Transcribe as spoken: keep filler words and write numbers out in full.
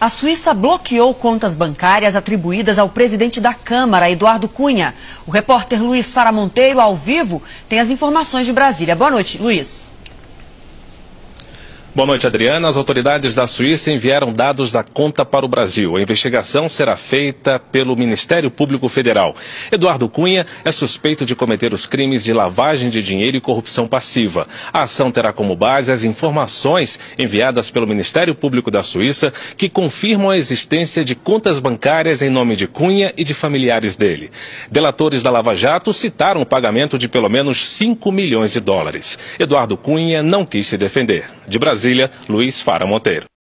A Suíça bloqueou contas bancárias atribuídas ao presidente da Câmara, Eduardo Cunha. O repórter Luiz Fara Monteiro, ao vivo, tem as informações de Brasília. Boa noite, Luiz. Boa noite, Adriana. As autoridades da Suíça enviaram dados da conta para o Brasil. A investigação será feita pelo Ministério Público Federal. Eduardo Cunha é suspeito de cometer os crimes de lavagem de dinheiro e corrupção passiva. A ação terá como base as informações enviadas pelo Ministério Público da Suíça, que confirmam a existência de contas bancárias em nome de Cunha e de familiares dele. Delatores da Lava Jato citaram o pagamento de pelo menos cinco milhões de dólares. Eduardo Cunha não quis se defender. De Brasília, Luiz Fara Monteiro.